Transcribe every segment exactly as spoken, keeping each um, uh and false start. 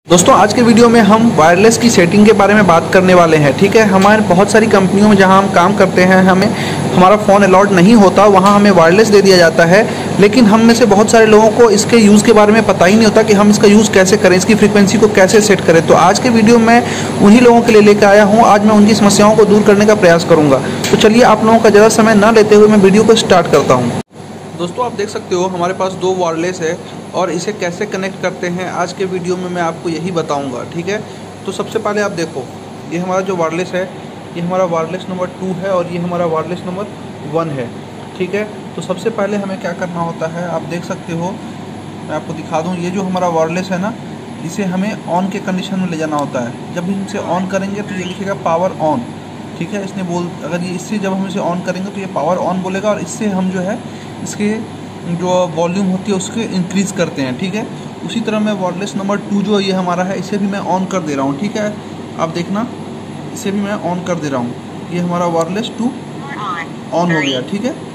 दोस्तों आज के वीडियो में हम वायरलेस की सेटिंग के बारे में बात करने वाले हैं। ठीक है, हमारे बहुत सारी कंपनियों में जहां हम काम करते हैं हमें हमारा फ़ोन अलॉट नहीं होता, वहां हमें वायरलेस दे दिया जाता है। लेकिन हम में से बहुत सारे लोगों को इसके यूज़ के बारे में पता ही नहीं होता कि हम इसका यूज़ कैसे करें, इसकी फ्रीक्वेंसी को कैसे सेट करें। तो आज के वीडियो में उन्हीं लोगों के लिए लेकर आया हूँ। आज मैं उनकी समस्याओं को दूर करने का प्रयास करूँगा। तो चलिए आप लोगों का ज़्यादा समय न लेते हुए मैं वीडियो को स्टार्ट करता हूँ। दोस्तों आप देख सकते हो हमारे पास दो वायरलेस है और इसे कैसे कनेक्ट करते हैं आज के वीडियो में मैं आपको यही बताऊंगा। ठीक है, तो सबसे पहले आप देखो, ये हमारा जो वायरलेस है ये हमारा वायरलेस नंबर टू है और ये हमारा वायरलेस नंबर वन है। ठीक है, तो सबसे पहले हमें क्या करना होता है आप देख सकते हो, मैं आपको दिखा दूँ। ये जो हमारा वायरलेस है ना, इसे हमें ऑन के कंडीशन में ले जाना होता है। जब हम इसे ऑन करेंगे तो ये लिखेगा पावर ऑन। ठीक है, इसने बोल अगर ये इससे जब हम इसे ऑन करेंगे तो ये पावर ऑन बोलेगा और इससे हम जो है इसके जो वॉल्यूम होती है उसके इंक्रीज़ करते हैं। ठीक है, उसी तरह मैं वायरलेस नंबर टू जो ये हमारा है इसे भी मैं ऑन कर दे रहा हूँ। ठीक है, आप देखना इसे भी मैं ऑन कर दे रहा हूँ। ये हमारा वायरलेस टू ऑन हो गया। ठीक है,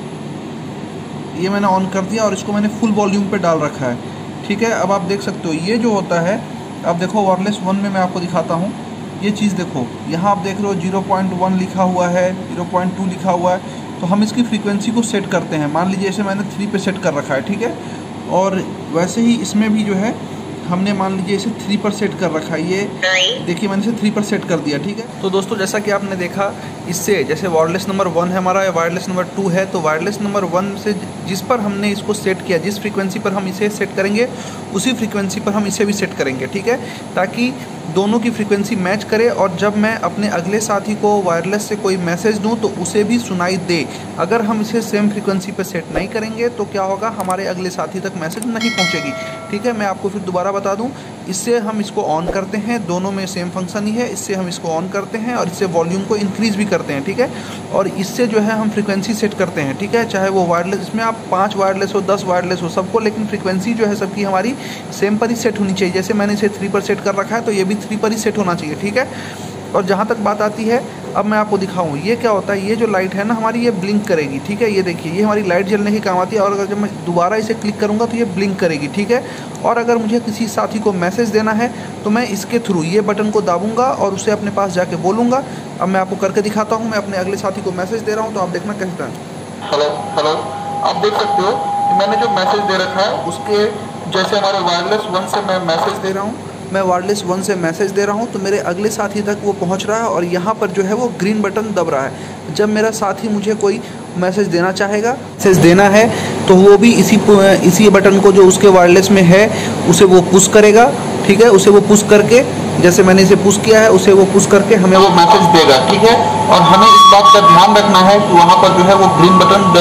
ये मैंने ऑन कर दिया और इसको मैंने फुल वॉल्यूम पे डाल रखा है। ठीक है, अब आप देख सकते हो ये जो होता है, अब देखो वायरलेस वन में मैं आपको दिखाता हूँ। ये चीज़ देखो, यहाँ आप देख रहे हो ज़ीरो पॉइंट वन लिखा हुआ है, ज़ीरो पॉइंट टू लिखा हुआ है। तो हम इसकी फ्रीक्वेंसी को सेट करते हैं। मान लीजिए इसे मैंने थ्री पे सेट कर रखा है। ठीक है, और वैसे ही इसमें भी जो है हमने मान लीजिए इसे थ्री पर सेट कर रखा है। ये देखिए मैंने इसे थ्री पर सेट कर दिया। ठीक है, तो दोस्तों जैसा कि आपने देखा, इससे जैसे वायरलेस नंबर वन है हमारा या वायरलेस नंबर टू है, तो वायरलेस नंबर वन से जिस पर हमने इसको सेट किया, जिस फ्रीक्वेंसी पर हम इसे सेट करेंगे उसी फ्रीक्वेंसी पर हम इसे भी सेट करेंगे। ठीक है, ताकि दोनों की फ्रीक्वेंसी मैच करे और जब मैं अपने अगले साथी को वायरलेस से कोई मैसेज दूं तो उसे भी सुनाई दे। अगर हम इसे सेम फ्रीक्वेंसी पे सेट नहीं करेंगे तो क्या होगा, हमारे अगले साथी तक मैसेज नहीं पहुंचेगी। ठीक है, मैं आपको फिर दोबारा बता दूं, इससे हम इसको ऑन करते हैं, दोनों में सेम फंक्शन ही है। इससे हम इसको ऑन करते हैं और इससे वॉल्यूम को इंक्रीज़ भी करते हैं। ठीक है, और इससे जो है हम फ्रीक्वेंसी सेट करते हैं। ठीक है, चाहे वो वायरलेस, इसमें आप पाँच वायरलेस हो, दस वायरलेस हो, सबको, लेकिन फ्रीक्वेंसी जो है सबकी हमारी सेम पर ही सेट होनी चाहिए। जैसे मैंने इसे थ्री पर सेट कर रखा है तो ये भी थ्री पर ही सेट होना चाहिए। ठीक है, और जहाँ तक बात आती है, अब मैं आपको दिखाऊं ये क्या होता है। ये जो लाइट है ना हमारी, ये ब्लिंक करेगी। ठीक है, ये देखिए ये हमारी लाइट जलने की काम आती है और अगर जब मैं दोबारा इसे क्लिक करूँगा तो ये ब्लिंक करेगी। ठीक है, और अगर मुझे किसी साथी को मैसेज देना है तो मैं इसके थ्रू ये बटन को दाबूंगा और उसे अपने पास जाके बोलूँगा। अब मैं आपको करके दिखाता हूँ, मैं अपने अगले साथी को मैसेज दे रहा हूँ, तो आप देखना कैसे है। हेलो हेलो, आप देख सकते हो मैंने जो मैसेज दे रखा है उसके जैसे हमारे वायरलेस वन से मैं मैसेज दे रहा हूँ, मैं वायरलेस वन से मैसेज दे रहा हूँ तो मेरे अगले साथी तक वो पहुँच रहा है और यहाँ पर जो है वो ग्रीन बटन दब रहा है। जब मेरा साथी मुझे कोई मैसेज देना चाहेगा, मैसेज देना है, तो वो भी इसी इसी बटन को जो उसके वायरलेस में है उसे वो पुश करेगा। ठीक है, उसे वो पुश करके, जैसे मैंने इसे पुश किया है उसे वो पुश करके हमें वो मैसेज देगा। ठीक है, और हमें इस बात का ध्यान रखना है कि वहाँ पर जो है वो ग्रीन बटन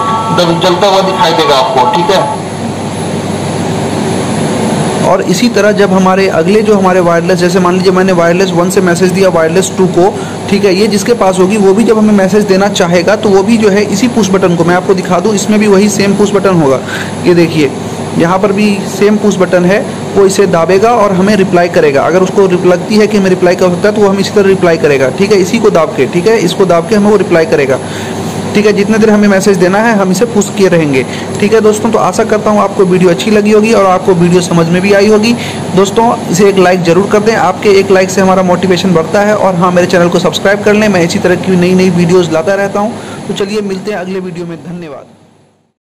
दब जलता हुआ दिखाई देगा आपको। ठीक है, और इसी तरह जब हमारे अगले जो हमारे वायरलेस, जैसे मान लीजिए मैंने वायरलेस वन से मैसेज दिया वायरलेस टू को, ठीक है, ये जिसके पास होगी वो भी जब हमें मैसेज देना चाहेगा तो वो भी जो है इसी पुश बटन को, मैं आपको दिखा दूं, इसमें भी वही सेम पुश बटन होगा। ये देखिए यहाँ पर भी सेम पुश बटन है, वो इसे दाबेगा और हमें रिप्लाई करेगा। अगर उसको लगती है कि हमें रिप्लाई कर सकता है तो वो हम इसी तरह रिप्लाई करेगा। ठीक है, इसी को दाब के, ठीक है, इसको दाब के हमें वो रिप्लाई करेगा। ठीक है, जितने देर हमें मैसेज देना है हम इसे पुश किए रहेंगे। ठीक है दोस्तों, तो आशा करता हूँ आपको वीडियो अच्छी लगी होगी और आपको वीडियो समझ में भी आई होगी। दोस्तों इसे एक लाइक ज़रूर कर दें, आपके एक लाइक से हमारा मोटिवेशन बढ़ता है। और हाँ, मेरे चैनल को सब्सक्राइब कर लें, मैं इसी तरह की नई नई वीडियोज़ लाता रहता हूँ। तो चलिए मिलते हैं अगले वीडियो में, धन्यवाद।